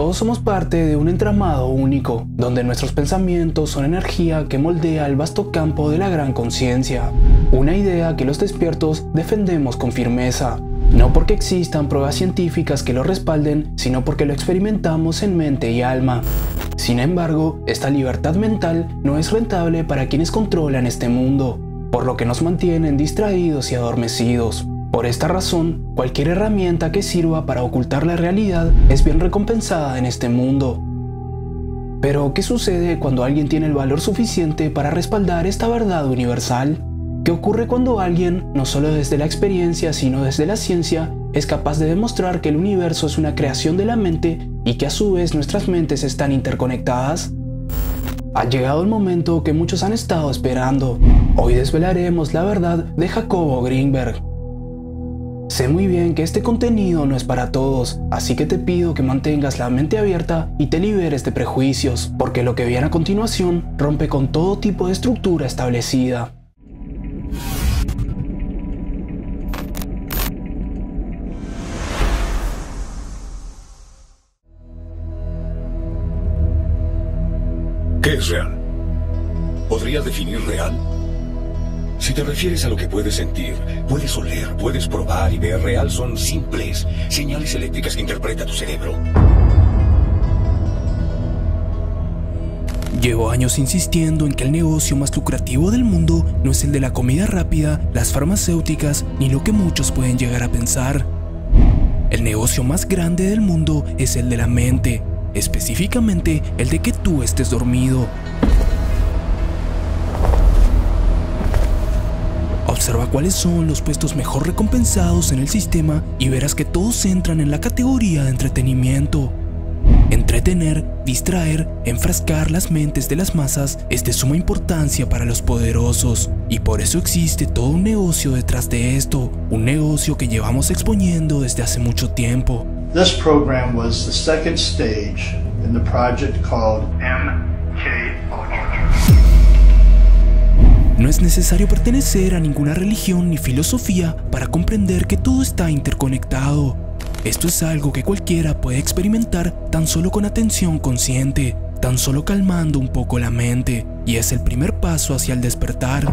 Todos somos parte de un entramado único, donde nuestros pensamientos son energía que moldea el vasto campo de la gran conciencia. Una idea que los despiertos defendemos con firmeza, no porque existan pruebas científicas que lo respalden, sino porque lo experimentamos en mente y alma. Sin embargo, esta libertad mental no es rentable para quienes controlan este mundo, por lo que nos mantienen distraídos y adormecidos. Por esta razón, cualquier herramienta que sirva para ocultar la realidad es bien recompensada en este mundo. Pero, ¿qué sucede cuando alguien tiene el valor suficiente para respaldar esta verdad universal? ¿Qué ocurre cuando alguien, no solo desde la experiencia sino desde la ciencia, es capaz de demostrar que el universo es una creación de la mente y que a su vez nuestras mentes están interconectadas? Ha llegado el momento que muchos han estado esperando. Hoy desvelaremos la verdad de Jacobo Greenberg. Sé muy bien que este contenido no es para todos, así que te pido que mantengas la mente abierta y te liberes de prejuicios, porque lo que viene a continuación rompe con todo tipo de estructura establecida. ¿Qué es real? ¿Podrías definir real? Si te refieres a lo que puedes sentir, puedes oler, puedes probar y ver, real son simples señales eléctricas que interpreta tu cerebro. Llevo años insistiendo en que el negocio más lucrativo del mundo no es el de la comida rápida, las farmacéuticas, ni lo que muchos pueden llegar a pensar. El negocio más grande del mundo es el de la mente, específicamente el de que tú estés dormido. Observa cuáles son los puestos mejor recompensados en el sistema y verás que todos entran en la categoría de entretenimiento. Entretener, distraer, enfrascar las mentes de las masas es de suma importancia para los poderosos, y por eso existe todo un negocio detrás de esto, un negocio que llevamos exponiendo desde hace mucho tiempo. This program was the second stage in the project called MK Ultra. No es necesario pertenecer a ninguna religión ni filosofía para comprender que todo está interconectado. Esto es algo que cualquiera puede experimentar tan solo con atención consciente, tan solo calmando un poco la mente, y es el primer paso hacia el despertar.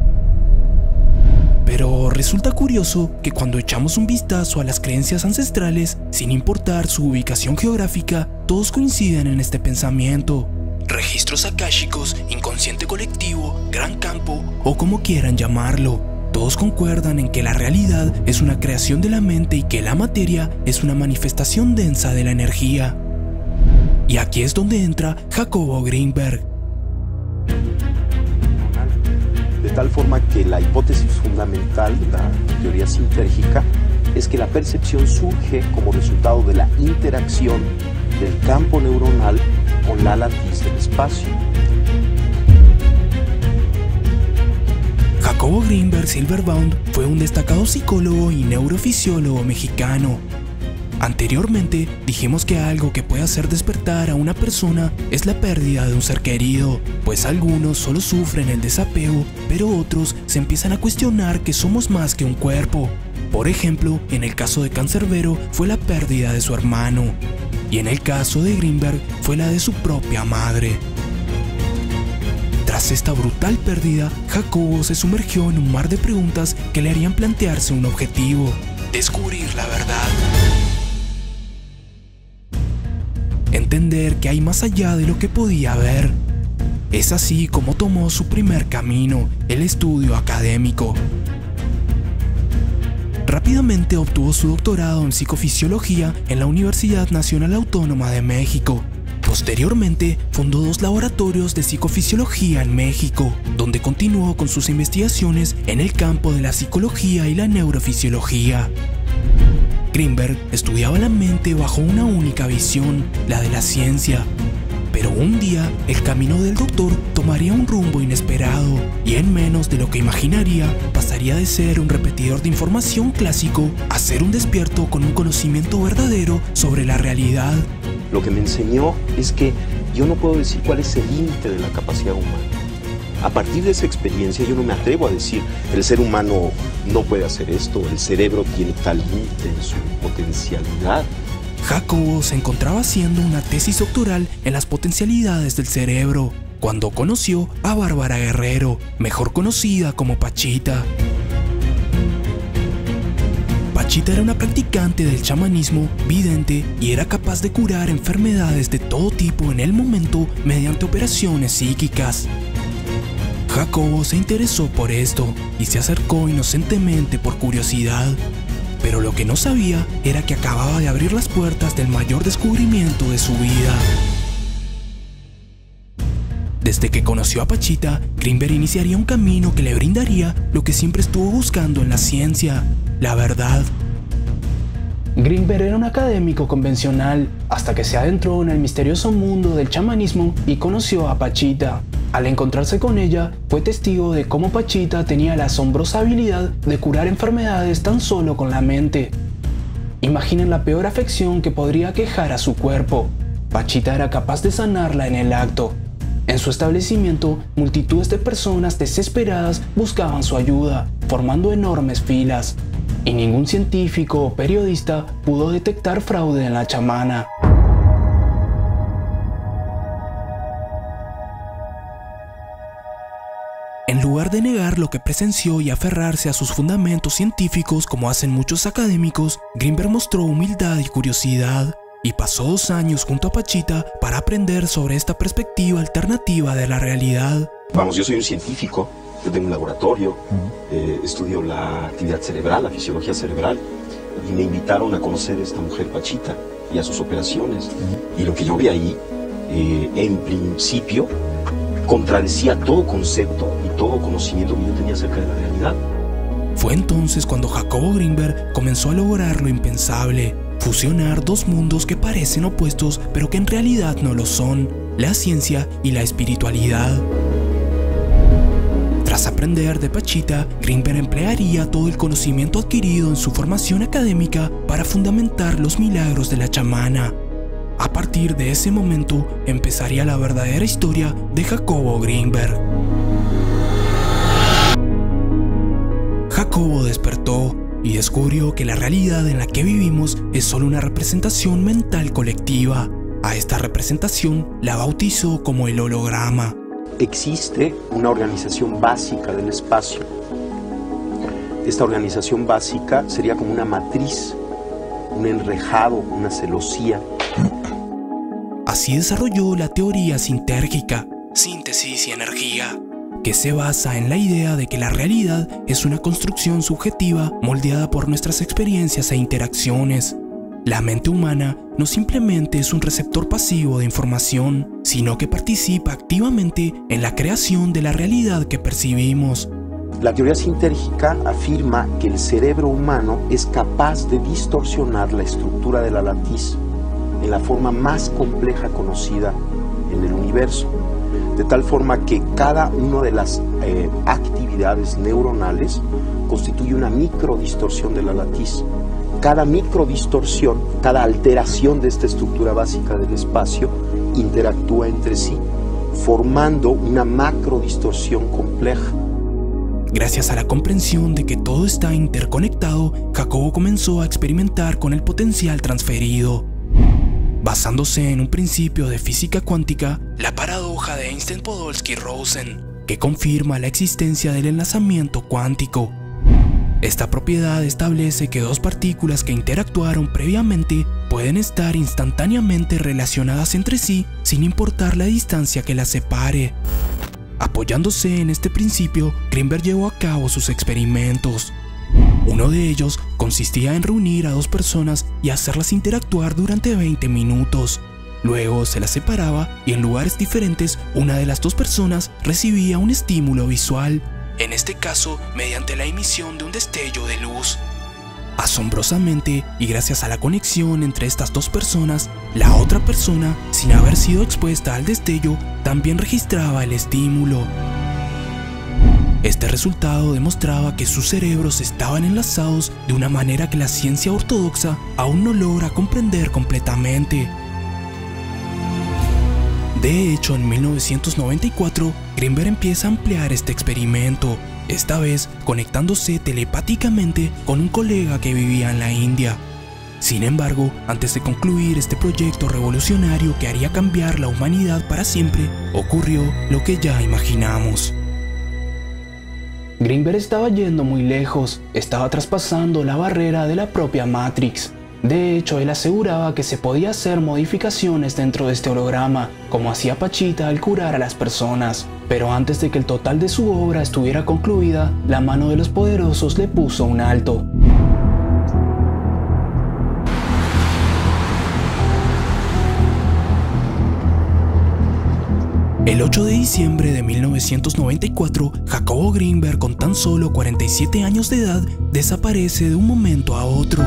Pero resulta curioso que cuando echamos un vistazo a las creencias ancestrales, sin importar su ubicación geográfica, todos coinciden en este pensamiento. Registros akáshicos, inconsciente colectivo, gran campo o como quieran llamarlo, todos concuerdan en que la realidad es una creación de la mente y que la materia es una manifestación densa de la energía. Y aquí es donde entra Jacobo Greenberg. De tal forma que la hipótesis fundamental, la teoría sintérgica, es que la percepción surge como resultado de la interacción del campo neuronal con la latiz del espacio. Jacobo Greenberg Silverbaum fue un destacado psicólogo y neurofisiólogo mexicano. Anteriormente dijimos que algo que puede hacer despertar a una persona es la pérdida de un ser querido, pues algunos solo sufren el desapego, pero otros se empiezan a cuestionar que somos más que un cuerpo. Por ejemplo, en el caso de Cancerbero fue la pérdida de su hermano, y en el caso de Greenberg fue la de su propia madre. Tras esta brutal pérdida, Jacobo se sumergió en un mar de preguntas que le harían plantearse un objetivo: descubrir la verdad. Entender que hay más allá de lo que podía ver. Es así como tomó su primer camino, el estudio académico. Rápidamente obtuvo su doctorado en psicofisiología en la Universidad Nacional Autónoma de México. Posteriormente, fundó 2 laboratorios de psicofisiología en México, donde continuó con sus investigaciones en el campo de la psicología y la neurofisiología. Greenberg estudiaba la mente bajo una única visión, la de la ciencia. Pero un día, el camino del doctor tomaría un rumbo inesperado, y en menos de lo que imaginaría, pasaría de ser un repetidor de información clásico a ser un despierto con un conocimiento verdadero sobre la realidad. Lo que me enseñó es que yo no puedo decir cuál es el límite de la capacidad humana. A partir de esa experiencia yo no me atrevo a decir el ser humano no puede hacer esto, el cerebro tiene tal límite en su potencialidad. Jacobo se encontraba haciendo una tesis doctoral en las potencialidades del cerebro cuando conoció a Bárbara Guerrero, mejor conocida como Pachita. Pachita era una practicante del chamanismo, vidente y era capaz de curar enfermedades de todo tipo en el momento mediante operaciones psíquicas. Jacobo se interesó por esto y se acercó inocentemente por curiosidad, pero lo que no sabía era que acababa de abrir las puertas del mayor descubrimiento de su vida. Desde que conoció a Pachita, Grinberg iniciaría un camino que le brindaría lo que siempre estuvo buscando en la ciencia: la verdad. Grinberg era un académico convencional hasta que se adentró en el misterioso mundo del chamanismo y conoció a Pachita. Al encontrarse con ella, fue testigo de cómo Pachita tenía la asombrosa habilidad de curar enfermedades tan solo con la mente. Imaginen la peor afección que podría aquejar a su cuerpo. Pachita era capaz de sanarla en el acto. En su establecimiento, multitudes de personas desesperadas buscaban su ayuda, formando enormes filas. Y ningún científico o periodista pudo detectar fraude en la chamana. En lugar de negar lo que presenció y aferrarse a sus fundamentos científicos como hacen muchos académicos, Grinberg mostró humildad y curiosidad, y pasó 2 años junto a Pachita para aprender sobre esta perspectiva alternativa de la realidad. Vamos, yo soy un científico, yo tengo un laboratorio, estudio la actividad cerebral, la fisiología cerebral, y me invitaron a conocer a esta mujer Pachita y a sus operaciones. Y lo que yo vi ahí, en principio, contradecía todo concepto y todo conocimiento que yo tenía acerca de la realidad. Fue entonces cuando Jacobo Grinberg comenzó a lograr lo impensable: fusionar 2 mundos que parecen opuestos pero que en realidad no lo son: la ciencia y la espiritualidad. Tras aprender de Pachita, Grinberg emplearía todo el conocimiento adquirido en su formación académica para fundamentar los milagros de la chamana. A partir de ese momento empezaría la verdadera historia de Jacobo Grinberg. Jacobo despertó y descubrió que la realidad en la que vivimos es solo una representación mental colectiva. A esta representación la bautizó como el holograma. Existe una organización básica del espacio. Esta organización básica sería como una matriz, un enrejado, una celosía. Así desarrolló la teoría sintérgica, síntesis y energía, que se basa en la idea de que la realidad es una construcción subjetiva moldeada por nuestras experiencias e interacciones. La mente humana no simplemente es un receptor pasivo de información, sino que participa activamente en la creación de la realidad que percibimos. La teoría sintérgica afirma que el cerebro humano es capaz de distorsionar la estructura de la latiz en la forma más compleja conocida en el universo, de tal forma que cada una de las actividades neuronales constituye una microdistorsión de la latiz. Cada microdistorsión, cada alteración de esta estructura básica del espacio interactúa entre sí, formando una macrodistorsión compleja. Gracias a la comprensión de que todo está interconectado, Jacobo comenzó a experimentar con el potencial transferido. Basándose en un principio de física cuántica, la paradoja de Einstein-Podolsky-Rosen, que confirma la existencia del enlazamiento cuántico. Esta propiedad establece que 2 partículas que interactuaron previamente pueden estar instantáneamente relacionadas entre sí sin importar la distancia que las separe. Apoyándose en este principio, Grinberg llevó a cabo sus experimentos. Uno de ellos consistía en reunir a 2 personas y hacerlas interactuar durante 20 minutos. Luego se las separaba y en lugares diferentes una de las 2 personas recibía un estímulo visual, en este caso mediante la emisión de un destello de luz. Asombrosamente, y gracias a la conexión entre estas 2 personas, la otra persona, sin haber sido expuesta al destello, también registraba el estímulo. Este resultado demostraba que sus cerebros estaban enlazados de una manera que la ciencia ortodoxa aún no logra comprender completamente. De hecho, en 1994, Grinberg empieza a ampliar este experimento, esta vez conectándose telepáticamente con un colega que vivía en la India. Sin embargo, antes de concluir este proyecto revolucionario que haría cambiar la humanidad para siempre, ocurrió lo que ya imaginamos. Greenberg estaba yendo muy lejos, estaba traspasando la barrera de la propia Matrix. De hecho, él aseguraba que se podía hacer modificaciones dentro de este holograma, como hacía Pachita al curar a las personas. Pero antes de que el total de su obra estuviera concluida, la mano de los poderosos le puso un alto. El 8 de diciembre de 1994, Jacobo Greenberg, con tan solo 47 años de edad, desaparece de un momento a otro.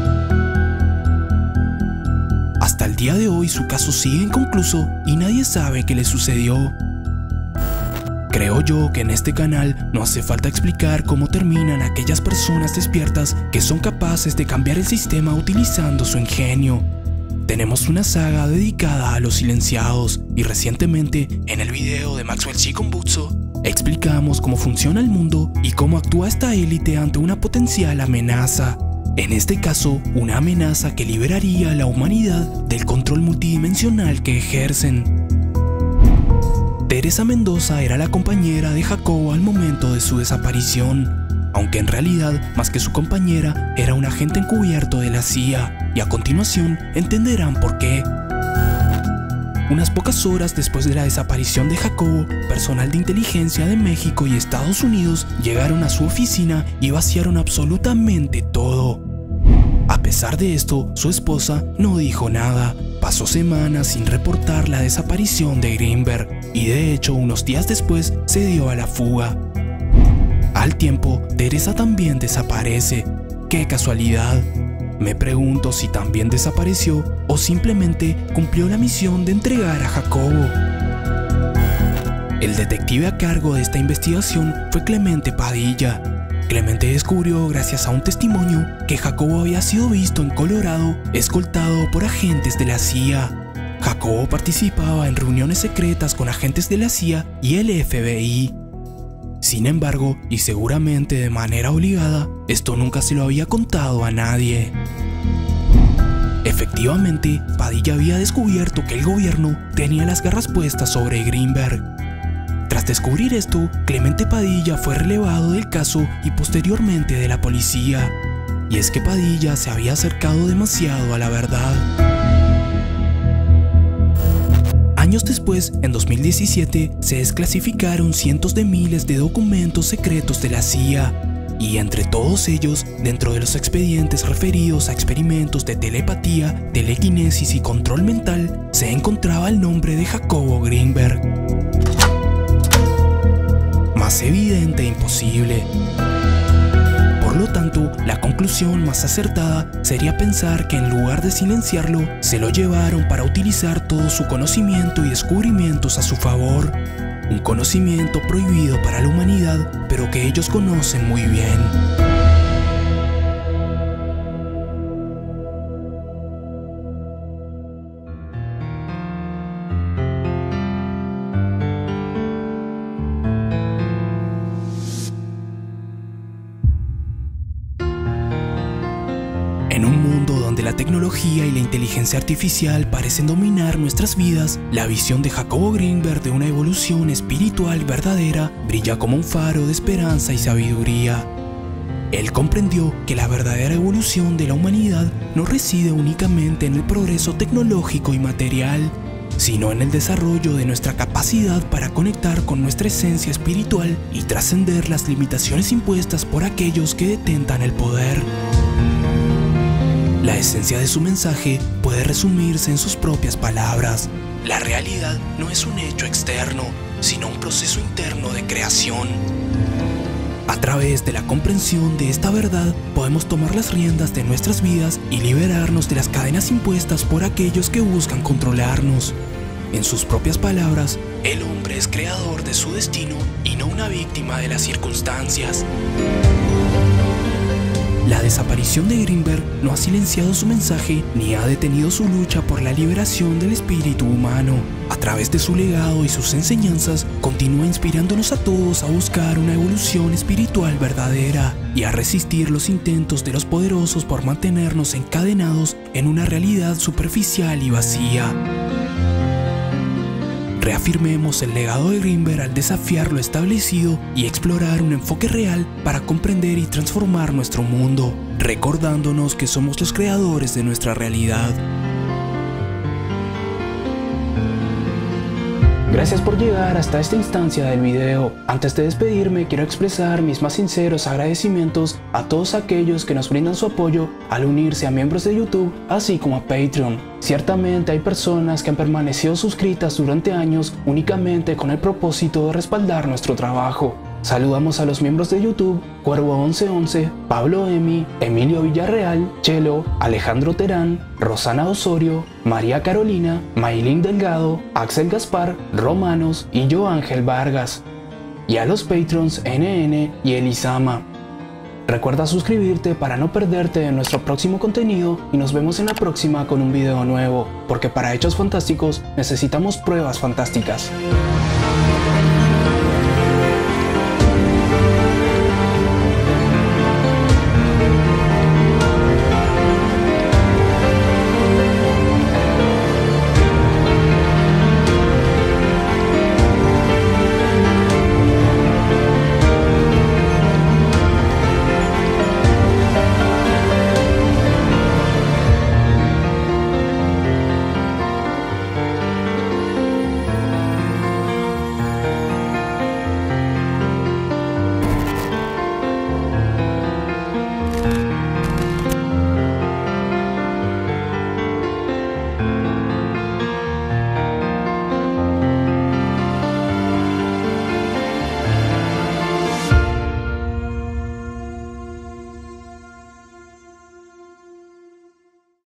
Hasta el día de hoy su caso sigue inconcluso y nadie sabe qué le sucedió. Creo yo que en este canal no hace falta explicar cómo terminan aquellas personas despiertas que son capaces de cambiar el sistema utilizando su ingenio. Tenemos una saga dedicada a los silenciados y recientemente, en el video de Maxwell Chikumbutsu, explicamos cómo funciona el mundo y cómo actúa esta élite ante una potencial amenaza. En este caso, una amenaza que liberaría a la humanidad del control multidimensional que ejercen. Teresa Mendoza era la compañera de Jacobo al momento de su desaparición, aunque en realidad, más que su compañera, era un agente encubierto de la CIA, y a continuación entenderán por qué. Unas pocas horas después de la desaparición de Jacobo, personal de inteligencia de México y Estados Unidos llegaron a su oficina y vaciaron absolutamente todo. A pesar de esto, su esposa no dijo nada. Pasó semanas sin reportar la desaparición de Greenberg y de hecho unos días después se dio a la fuga. Al tiempo, Teresa también desaparece. ¡Qué casualidad! Me pregunto si también desapareció o simplemente cumplió la misión de entregar a Jacobo. El detective a cargo de esta investigación fue Clemente Padilla. Clemente descubrió, gracias a un testimonio, que Jacobo había sido visto en Colorado escoltado por agentes de la CIA. Jacobo participaba en reuniones secretas con agentes de la CIA y el FBI. Sin embargo, y seguramente de manera obligada, esto nunca se lo había contado a nadie. Efectivamente, Padilla había descubierto que el gobierno tenía las garras puestas sobre Greenberg. Tras descubrir esto, Clemente Padilla fue relevado del caso y posteriormente de la policía. Y es que Padilla se había acercado demasiado a la verdad. Años después, en 2017, se desclasificaron cientos de miles de documentos secretos de la CIA, y entre todos ellos, dentro de los expedientes referidos a experimentos de telepatía, telequinesis y control mental, se encontraba el nombre de Jacobo Greenberg. Más evidente e imposible. Por lo tanto, la conclusión más acertada sería pensar que en lugar de silenciarlo, se lo llevaron para utilizar todo su conocimiento y descubrimientos a su favor. Un conocimiento prohibido para la humanidad, pero que ellos conocen muy bien. En un mundo donde la tecnología y la inteligencia artificial parecen dominar nuestras vidas, la visión de Jacobo Greenberg de una evolución espiritual verdadera brilla como un faro de esperanza y sabiduría. Él comprendió que la verdadera evolución de la humanidad no reside únicamente en el progreso tecnológico y material, sino en el desarrollo de nuestra capacidad para conectar con nuestra esencia espiritual y trascender las limitaciones impuestas por aquellos que detentan el poder. La esencia de su mensaje puede resumirse en sus propias palabras. La realidad no es un hecho externo, sino un proceso interno de creación. A través de la comprensión de esta verdad, podemos tomar las riendas de nuestras vidas y liberarnos de las cadenas impuestas por aquellos que buscan controlarnos. En sus propias palabras, el hombre es creador de su destino y no una víctima de las circunstancias. La desaparición de Greenberg no ha silenciado su mensaje ni ha detenido su lucha por la liberación del espíritu humano. A través de su legado y sus enseñanzas, continúa inspirándonos a todos a buscar una evolución espiritual verdadera. y a resistir los intentos de los poderosos por mantenernos encadenados en una realidad superficial y vacía. Reafirmemos el legado de Grinberg al desafiar lo establecido y explorar un enfoque real para comprender y transformar nuestro mundo, recordándonos que somos los creadores de nuestra realidad. Gracias por llegar hasta esta instancia del video. Antes de despedirme, quiero expresar mis más sinceros agradecimientos a todos aquellos que nos brindan su apoyo al unirse a miembros de YouTube, así como a Patreon. Ciertamente hay personas que han permanecido suscritas durante años únicamente con el propósito de respaldar nuestro trabajo. Saludamos a los miembros de YouTube: Cuervo1111, Pablo Emi, Emilio Villarreal, Chelo, Alejandro Terán, Rosana Osorio, María Carolina, Maylin Delgado, Axel Gaspar, Romanos y yo Ángel Vargas. Y a los Patrons NN y Elisama. Recuerda suscribirte para no perderte de nuestro próximo contenido y nos vemos en la próxima con un video nuevo, porque para hechos fantásticos necesitamos pruebas fantásticas.